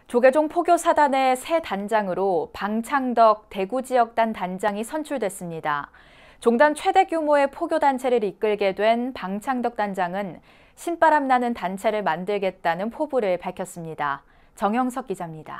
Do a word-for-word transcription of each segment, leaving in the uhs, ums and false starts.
조계종 포교사단의 새 단장으로 방창덕 대구지역단 단장이 선출됐습니다. 종단 최대 규모의 포교단체를 이끌게 된 방창덕 단장은 신바람 나는 단체를 만들겠다는 포부를 밝혔습니다. 정영석 기자입니다.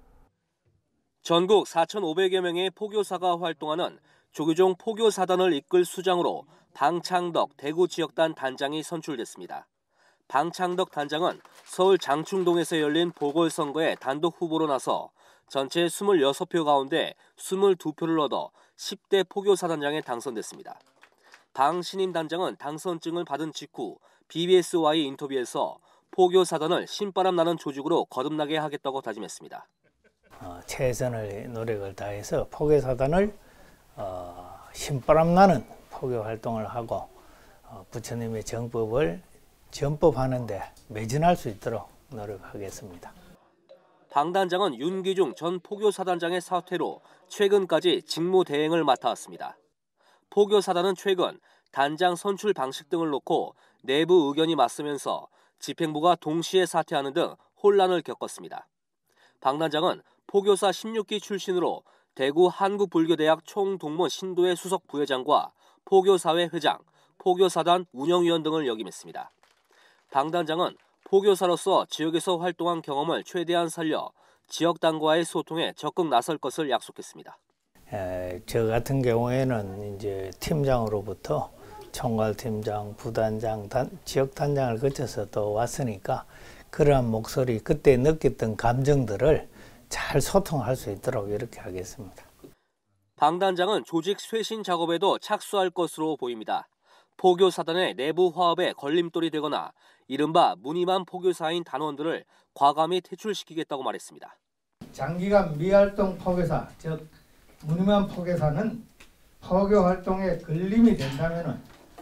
전국 사천오백여 명의 포교사가 활동하는 조계종 포교사단을 이끌 수장으로 방창덕 대구지역단 단장이 선출됐습니다. 방창덕 단장은 서울 장충동에서 열린 보궐선거에 단독 후보로 나서 전체 이십육 표 가운데 이십이 표를 얻어 십 대 포교사단장에 당선됐습니다. 방 신임 단장은 당선증을 받은 직후 비비에스와의 인터뷰에서 포교사단을 신바람 나는 조직으로 거듭나게 하겠다고 다짐했습니다. 어, 최선의 노력을 다해서 포교사단을 어, 신바람 나는 포교 활동을 하고 어, 부처님의 정법을 전법하는 데 매진할 수 있도록 노력하겠습니다. 방 단장은 윤기중 전 포교사단장의 사퇴로 최근까지 직무 대행을 맡아왔습니다. 포교사단은 최근 단장 선출 방식 등을 놓고 내부 의견이 맞서면서 집행부가 동시에 사퇴하는 등 혼란을 겪었습니다. 방 단장은 포교사 십육 기 출신으로 대구 한국불교대학 총동문 신도회 수석 부회장과 포교사회 회장, 포교사단 운영위원 등을 역임했습니다. 방 단장은 포교사로서 지역에서 활동한 경험을 최대한 살려 지역단과의 소통에 적극 나설 것을 약속했습니다. 에, 저 같은 경우에는 이제 팀장으로부터 총괄팀장, 부단장, 단, 지역단장을 거쳐서 또 왔으니까 그러한 목소리, 그때 느꼈던 감정들을 잘 소통할 수 있도록 이렇게 하겠습니다. 방 단장은 조직 쇄신 작업에도 착수할 것으로 보입니다. 포교사단의 내부 화합에 걸림돌이 되거나 이른바 무늬만 포교사인 단원들을 과감히 퇴출시키겠다고 말했습니다. 장기간 미활동 포교사, 즉 무늬만 포교사는 포교 활동에 걸림이 된다면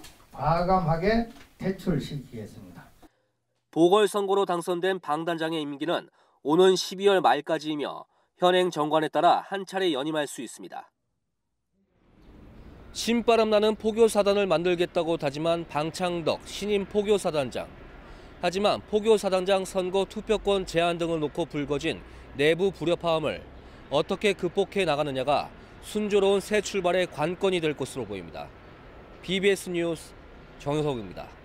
과감하게 퇴출시키겠습니다. 보궐선거로 당선된 방 단장의 임기는 오는 십이월 말까지이며 현행 정관에 따라 한 차례 연임할 수 있습니다. 신바람 나는 포교사단을 만들겠다고 다짐한 방창덕 신임 포교사단장. 하지만 포교사단장 선거 투표권 제한 등을 놓고 불거진 내부 불협화음을 어떻게 극복해 나가느냐가 순조로운 새 출발의 관건이 될 것으로 보입니다. 비비에스 뉴스 정영석입니다.